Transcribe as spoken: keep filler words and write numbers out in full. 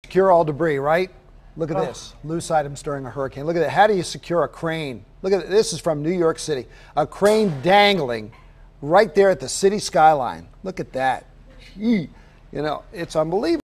secure all debris, right? Look at Oh. this. Loose items during a hurricane. Look at that. How do you secure a crane? Look at it. This is from New York City. A crane dangling right there at the city skyline. Look at that. Gee. You know, it's unbelievable.